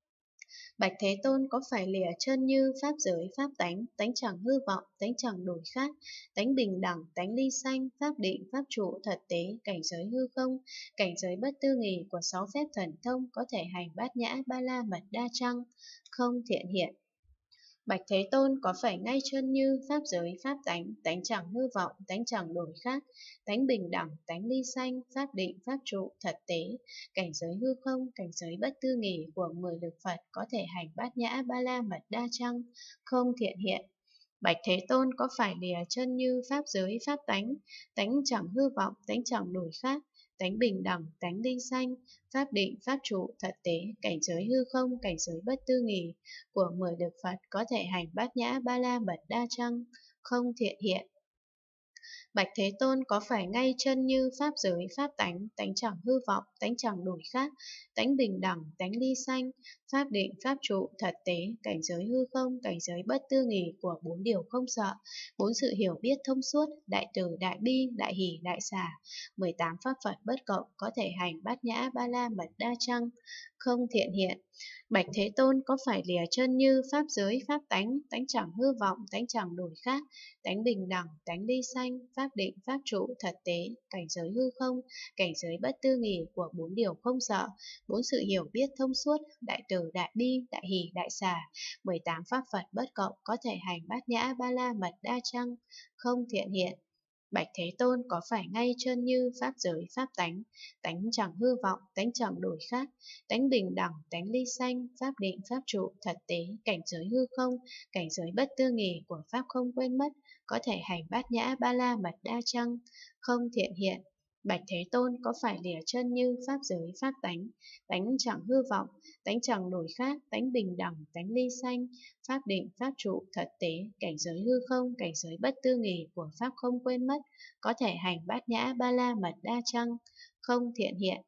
Bạch Thế Tôn có phải lìa chân như pháp giới pháp tánh, tánh chẳng hư vọng, tánh chẳng đổi khác, tánh bình đẳng, tánh ly sanh, pháp định, pháp trụ, thật tế, cảnh giới hư không, cảnh giới bất tư nghì của sáu phép thần thông, có thể hành bát nhã ba la mật đa chăng, không thiện hiện. Bạch Thế Tôn có phải ngay chân như pháp giới pháp tánh, tánh chẳng hư vọng, tánh chẳng đổi khác, tánh bình đẳng, tánh ly sanh, pháp định, pháp trụ, thật tế, cảnh giới hư không, cảnh giới bất tư nghỉ của 10 lực Phật có thể hành bát nhã ba la mật đa chăng, không thiện hiện. Bạch Thế Tôn có phải lìa chân như pháp giới pháp tánh, tánh chẳng hư vọng, tánh chẳng đổi khác, tánh bình đẳng, tánh ly sanh, pháp định, pháp trụ, thật tế, cảnh giới hư không, cảnh giới bất tư nghì của 10 lực Phật có thể hành bát nhã ba la mật đa chăng, không thiện hiện. Bạch Thế Tôn có phải ngay chân như pháp giới pháp tánh, tánh chẳng hư vọng, tánh chẳng đổi khác, tánh bình đẳng, tánh ly sanh, pháp định, pháp trụ, thật tế, cảnh giới hư không, cảnh giới bất tư nghì của 4 điều không sợ, 4 sự hiểu biết thông suốt, đại từ, đại bi, đại hỷ, đại xả, 18 pháp Phật bất cộng có thể hành bát nhã ba la mật đa chăng, không thiện hiện. Bạch Thế Tôn có phải lìa chân như pháp giới pháp tánh, tánh chẳng hư vọng, tánh chẳng đổi khác, tánh bình đẳng, tánh ly sanh, pháp định, pháp trụ, thật tế, cảnh giới hư không, cảnh giới bất tư nghì của 4 điều không sợ, 4 sự hiểu biết thông suốt, đại từ, đại bi, đại hỷ, đại xả, 18 pháp Phật bất cộng có thể hành bát nhã ba la mật đa chăng, không thiện hiện. Bạch Thế Tôn có phải ngay chân như pháp giới pháp tánh, tánh chẳng hư vọng, tánh chẳng đổi khác, tánh bình đẳng, tánh ly sanh, pháp định, pháp trụ, thật tế, cảnh giới hư không, cảnh giới bất tư nghì của pháp không quên mất, có thể hành bát nhã ba la mật đa chăng, không thiện hiện. Bạch Thế Tôn có phải lìa chân như pháp giới pháp tánh, tánh chẳng hư vọng, tánh chẳng đổi khác, tánh bình đẳng, tánh ly sanh, pháp định, pháp trụ, thật tế, cảnh giới hư không, cảnh giới bất tư nghì của pháp không quên mất, có thể hành bát nhã ba la mật đa chăng, không thiện hiện.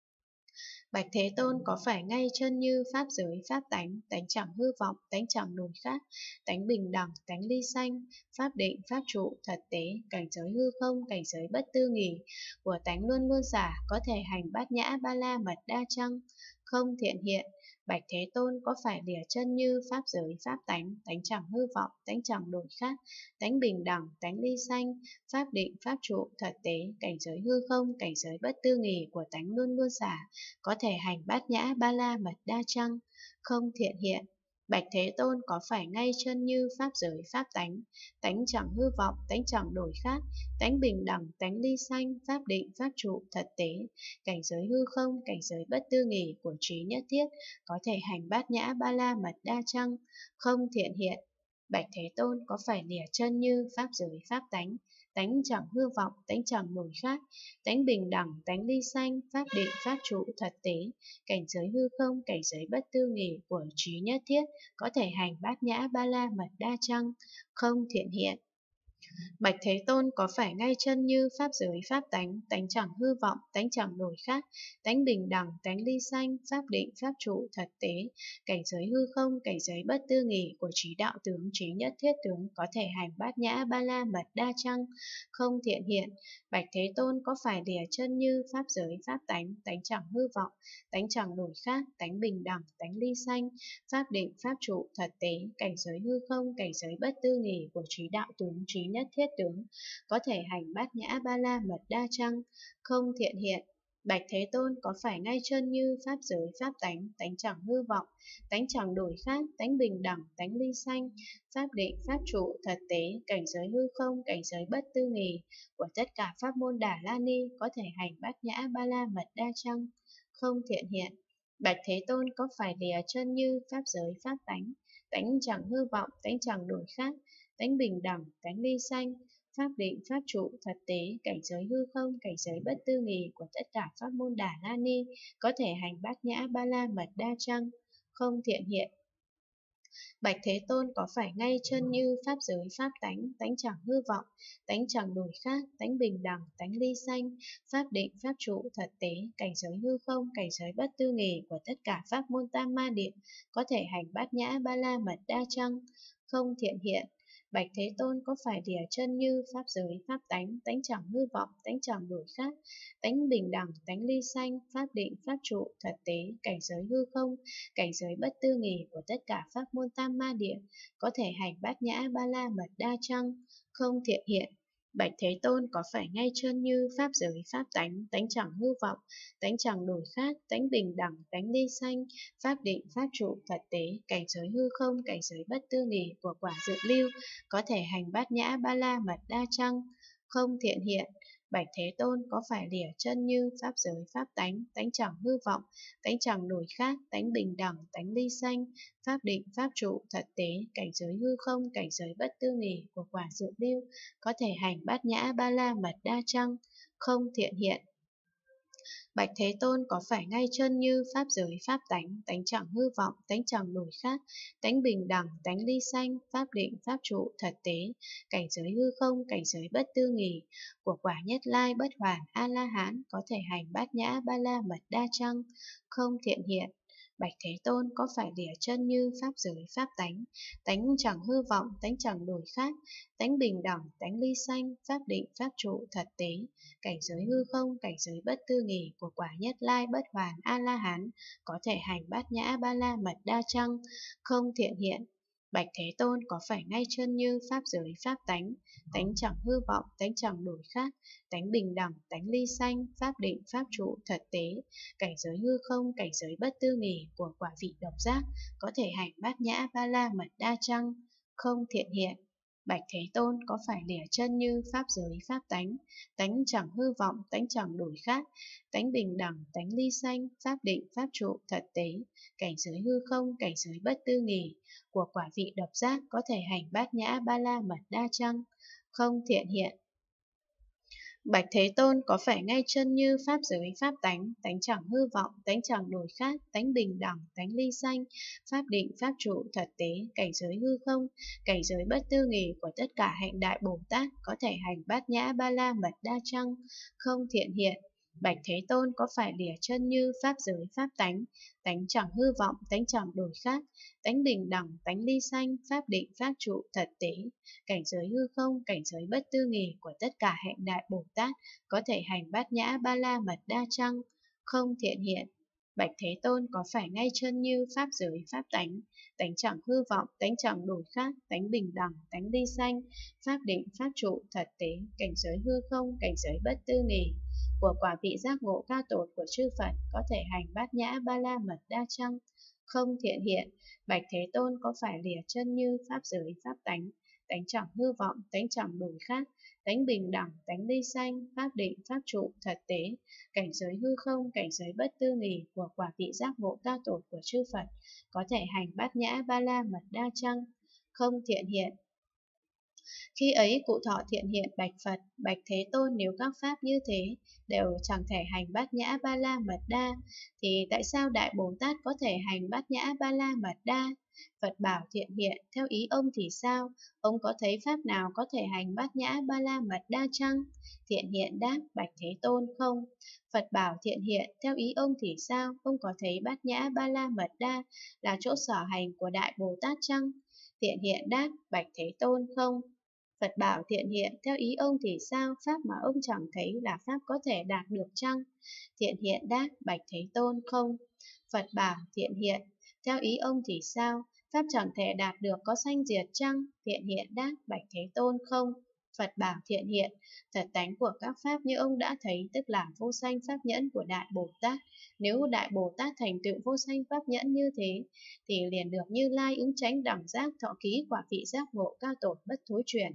Bạch Thế Tôn có phải ngay chân như pháp giới pháp tánh, tánh chẳng hư vọng, tánh chẳng đổi khác, tánh bình đẳng, tánh ly sanh, pháp định, pháp trụ, thật tế, cảnh giới hư không, cảnh giới bất tư nghì của tánh luôn luôn xả, có thể hành bát nhã ba la mật đa chăng, không thiện hiện. Bạch Thế Tôn có phải lìa chân như pháp giới pháp tánh, tánh chẳng hư vọng, tánh chẳng đổi khác, tánh bình đẳng, tánh ly sanh, pháp định, pháp trụ, thật tế, cảnh giới hư không, cảnh giới bất tư nghì của tánh luôn luôn xả, có thể hành bát nhã ba la mật đa chăng, không thiện hiện. Bạch Thế Tôn có phải ngay chân như pháp giới pháp tánh, tánh chẳng hư vọng, tánh chẳng đổi khác, tánh bình đẳng, tánh ly sanh, pháp định, pháp trụ, thật tế, cảnh giới hư không, cảnh giới bất tư nghì của trí nhất thiết, có thể hành bát nhã ba la mật đa chăng, không thiện hiện. Bạch Thế Tôn có phải lìa chân như pháp giới pháp tánh, tánh chẳng hư vọng, tánh chẳng đổi khác, tánh bình đẳng, tánh ly sanh, pháp định, pháp trụ, thật tế, cảnh giới hư không, cảnh giới bất tư nghì của trí nhất thiết, có thể hành bát nhã ba la mật đa chăng, không thiện hiện. Bạch Thế Tôn có phải ngay chân như pháp giới pháp tánh, tánh chẳng hư vọng, tánh chẳng đổi khác, tánh bình đẳng, tánh ly sanh, pháp định, pháp trụ, thật tế, cảnh giới hư không, cảnh giới bất tư nghì của trí đạo tướng, trí nhất thiết tướng, có thể hành bát nhã ba la mật đa chăng, không thiện hiện. Bạch Thế Tôn có phải lìa chân như pháp giới pháp tánh, tánh chẳng hư vọng, tánh chẳng đổi khác, tánh bình đẳng, tánh ly sanh, pháp định, pháp trụ, thật tế, cảnh giới hư không, cảnh giới bất tư nghì của trí đạo tướng, trí nhất thiết tướng, có thể hành bát nhã ba la mật đa chăng, không thiện hiện. Bạch Thế Tôn có phải ngay chân như pháp giới pháp tánh, tánh chẳng hư vọng, tánh chẳng đổi khác, tánh bình đẳng, tánh ly sanh, pháp định, pháp trụ, thật tế, cảnh giới hư không, cảnh giới bất tư nghì của tất cả pháp môn Đà La Ni, có thể hành bát nhã ba la mật đa chăng, không thiện hiện. Bạch Thế Tôn có phải lìa chân như pháp giới pháp tánh, tánh chẳng hư vọng, tánh chẳng đổi khác, tánh bình đẳng, tánh ly sanh, pháp định, pháp trụ, thật tế, cảnh giới hư không, cảnh giới bất tư nghì của tất cả pháp môn Đà La Ni, có thể hành bát nhã ba la mật đa chăng, không thiện hiện. Bạch Thế Tôn có phải ngay chân như pháp giới pháp tánh, tánh chẳng hư vọng, tánh chẳng đổi khác, tánh bình đẳng, tánh ly sanh, pháp định, pháp trụ, thật tế, cảnh giới hư không, cảnh giới bất tư nghì của tất cả pháp môn Tam Ma Điện, có thể hành bát nhã ba la mật đa chăng, không thiện hiện. Bạch Thế Tôn có phải lìa chân như pháp giới pháp tánh, tánh chẳng hư vọng, tánh chẳng đổi khác, tánh bình đẳng, tánh ly sanh, pháp định, pháp trụ, thật tế, cảnh giới hư không, cảnh giới bất tư nghì của tất cả pháp môn Tam Ma Địa, có thể hành bát nhã ba la mật đa chăng, không thiện hiện. Bạch Thế Tôn có phải ngay chân như pháp giới pháp tánh, tánh chẳng hư vọng, tánh chẳng đổi khác, tánh bình đẳng, tánh ly sanh, pháp định, pháp trụ, thật tế, cảnh giới hư không, cảnh giới bất tư nghì của quả dự lưu, có thể hành bát nhã ba la mật đa chăng? Không thiện hiện. Bạch Thế Tôn có phải lìa chân như pháp giới pháp tánh, tánh chẳng hư vọng, tánh chẳng đổi khác, tánh bình đẳng, tánh ly sanh, pháp định, pháp trụ, thật tế, cảnh giới hư không, cảnh giới bất tư nghì của quả dự lưu, có thể hành bát nhã ba la mật đa chăng? Không thiện hiện. Bạch Thế Tôn có phải ngay chân như pháp giới pháp tánh, tánh chẳng hư vọng, tánh chẳng đổi khác, tánh bình đẳng, tánh ly sanh, pháp định, pháp trụ, thật tế, cảnh giới hư không, cảnh giới bất tư nghì của quả nhất lai bất hoàn a la hán, có thể hành bát nhã ba la mật đa chăng? Không thiện hiện. Bạch Thế Tôn có phải lìa chân như pháp giới pháp tánh, tánh chẳng hư vọng, tánh chẳng đổi khác, tánh bình đẳng, tánh ly sanh, pháp định, pháp trụ, thật tế, cảnh giới hư không, cảnh giới bất tư nghì của quả nhất lai bất hoàn a la hán, có thể hành bát nhã ba la mật đa chăng? Không thiện hiện. Bạch Thế Tôn có phải ngay chân như pháp giới pháp tánh, tánh chẳng hư vọng, tánh chẳng đổi khác, tánh bình đẳng, tánh ly sanh, pháp định, pháp trụ, thật tế, cảnh giới hư không, cảnh giới bất tư nghì của quả vị độc giác, có thể hành bát nhã ba la mật đa chăng? Không thiện hiện. Bạch Thế Tôn có phải lìa chân như pháp giới pháp tánh, tánh chẳng hư vọng, tánh chẳng đổi khác, tánh bình đẳng, tánh ly sanh, pháp định, pháp trụ, thật tế, cảnh giới hư không, cảnh giới bất tư nghì của quả vị độc giác, có thể hành bát nhã ba la mật đa chăng? Không thiện hiện. Bạch Thế Tôn có phải ngay chân như pháp giới pháp tánh, tánh chẳng hư vọng, tánh chẳng đổi khác, tánh bình đẳng, tánh ly sanh, pháp định, pháp trụ, thật tế, cảnh giới hư không, cảnh giới bất tư nghì của tất cả hạnh đại Bồ Tát, có thể hành bát nhã ba la mật đa chăng? Không thiện hiện. Bạch Thế Tôn có phải lìa chân như pháp giới pháp tánh, tánh chẳng hư vọng, tánh chẳng đổi khác, tánh bình đẳng, tánh ly sanh, pháp định, pháp trụ, thật tế, cảnh giới hư không, cảnh giới bất tư nghì của tất cả hạnh đại Bồ Tát, có thể hành bát nhã ba la mật đa chăng? Không thiện hiện. Bạch Thế Tôn có phải ngay chân như pháp giới pháp tánh, tánh chẳng hư vọng, tánh chẳng đổi khác, tánh bình đẳng, tánh ly sanh, pháp định, pháp trụ, thật tế, cảnh giới hư không, cảnh giới bất tư nghì của quả vị giác ngộ cao tột của chư Phật, có thể hành bát nhã ba la mật đa chăng? Không thiện hiện. Bạch Thế Tôn có phải lìa chân như pháp giới pháp tánh, tánh chẳng hư vọng, tánh chẳng đổi khác, tánh bình đẳng, tánh ly sanh, pháp định, pháp trụ, thật tế, cảnh giới hư không, cảnh giới bất tư nghì của quả vị giác ngộ cao tột của chư Phật, có thể hành bát nhã ba la mật đa chăng? Không thiện hiện. Khi ấy cụ thọ thiện hiện bạch Phật, bạch Thế Tôn, nếu các pháp như thế đều chẳng thể hành bát nhã ba la mật đa, thì tại sao Đại Bồ Tát có thể hành bát nhã ba la mật đa? Phật bảo thiện hiện, theo ý ông thì sao? Ông có thấy pháp nào có thể hành bát nhã ba la mật đa chăng? Thiện hiện đáp, bạch Thế Tôn, không. Phật bảo thiện hiện, theo ý ông thì sao? Ông có thấy bát nhã ba la mật đa là chỗ sở hành của Đại Bồ Tát chăng? Thiện hiện đáp, bạch Thế Tôn, không. Phật bảo thiện hiện, theo ý ông thì sao? Pháp mà ông chẳng thấy là pháp có thể đạt được chăng? Thiện hiện đáp, bạch Thế Tôn, không. Phật bảo thiện hiện, theo ý ông thì sao? Pháp chẳng thể đạt được có sanh diệt chăng? Thiện hiện đáp, bạch Thế Tôn, không. Phật bảo thiện hiện, thật tánh của các pháp như ông đã thấy, tức là vô sanh pháp nhẫn của Đại Bồ Tát. Nếu Đại Bồ Tát thành tựu vô sanh pháp nhẫn như thế, thì liền được Như Lai ứng chánh đẳng giác thọ ký quả vị giác ngộ cao tột bất thối chuyển.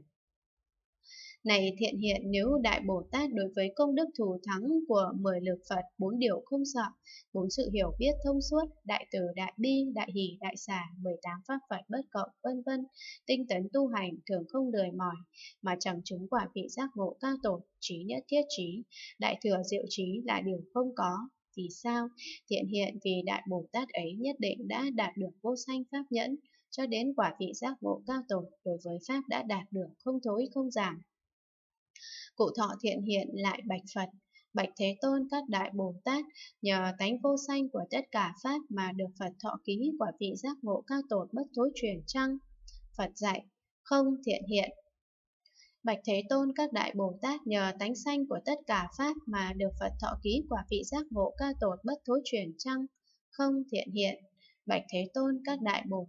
Này thiện hiện, nếu Đại Bồ Tát đối với công đức thù thắng của 10 lực Phật, 4 điều không sợ, 4 sự hiểu biết thông suốt, đại từ, đại bi, đại hỷ, đại xả, 18 pháp Phật bất cộng, vân vân, tinh tấn tu hành, thường không lười mỏi, mà chẳng chứng quả vị giác ngộ cao tột, trí nhất thiết trí, đại thừa diệu trí là điều không có. Vì sao? Thiện hiện, vì Đại Bồ Tát ấy nhất định đã đạt được vô sanh pháp nhẫn, cho đến quả vị giác ngộ cao tột, đối với pháp đã đạt được không thối không giảm. Cụ thọ thiện hiện lại bạch Phật, bạch Thế Tôn, các Đại Bồ Tát nhờ tánh vô sanh của tất cả pháp mà được Phật thọ ký quả vị giác ngộ cao tột bất thối chuyển chăng? Phật dạy, không thiện hiện. Bạch Thế Tôn, các Đại Bồ Tát nhờ tánh sanh của tất cả pháp mà được Phật thọ ký quả vị giác ngộ cao tột bất thối chuyển chăng? Không thiện hiện. Bạch Thế Tôn, các Đại Bồ Tát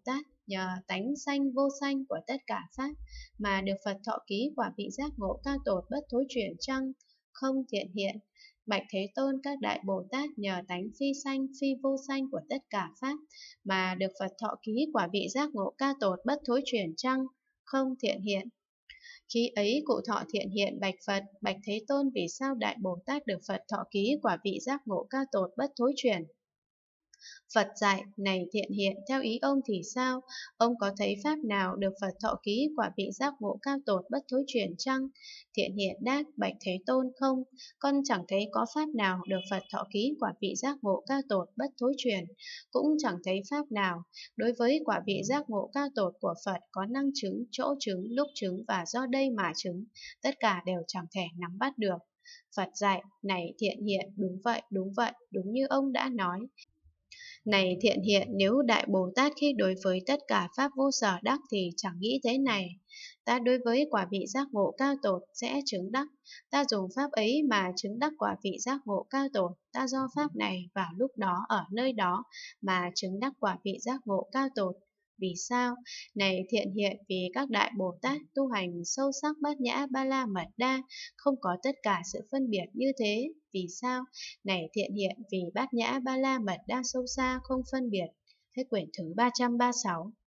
nhờ tánh sanh vô sanh của tất cả pháp, mà được Phật thọ ký quả vị giác ngộ cao tột bất thối chuyển chăng? Không thiện hiện. Bạch Thế Tôn, các đại Bồ Tát nhờ tánh phi sanh, phi vô sanh của tất cả pháp, mà được Phật thọ ký quả vị giác ngộ cao tột bất thối chuyển chăng? Không thiện hiện. Khi ấy cụ thọ thiện hiện bạch Phật, bạch Thế Tôn, vì sao đại Bồ Tát được Phật thọ ký quả vị giác ngộ cao tột bất thối chuyển? Phật dạy, này thiện hiện, theo ý ông thì sao? Ông có thấy pháp nào được Phật thọ ký quả vị giác ngộ cao tột bất thối chuyển chăng? Thiện hiện đáp, bạch Thế Tôn, không, con chẳng thấy có pháp nào được Phật thọ ký quả vị giác ngộ cao tột bất thối chuyển, cũng chẳng thấy pháp nào. Đối với quả vị giác ngộ cao tột của Phật có năng chứng, chỗ chứng, lúc chứng và do đây mà chứng, tất cả đều chẳng thể nắm bắt được. Phật dạy, này thiện hiện, đúng vậy, đúng như ông đã nói. Này thiện hiện, nếu Đại Bồ Tát khi đối với tất cả Pháp vô sở đắc thì chẳng nghĩ thế này. Ta đối với quả vị giác ngộ cao tột sẽ chứng đắc. Ta dùng Pháp ấy mà chứng đắc quả vị giác ngộ cao tột. Ta do Pháp này vào lúc đó ở nơi đó mà chứng đắc quả vị giác ngộ cao tột. Vì sao? Này thiện hiện, vì các đại Bồ Tát tu hành sâu sắc bát nhã ba la mật đa, không có tất cả sự phân biệt như thế. Vì sao? Này thiện hiện, vì bát nhã ba la mật đa sâu xa không phân biệt. Hết quyển thứ 336.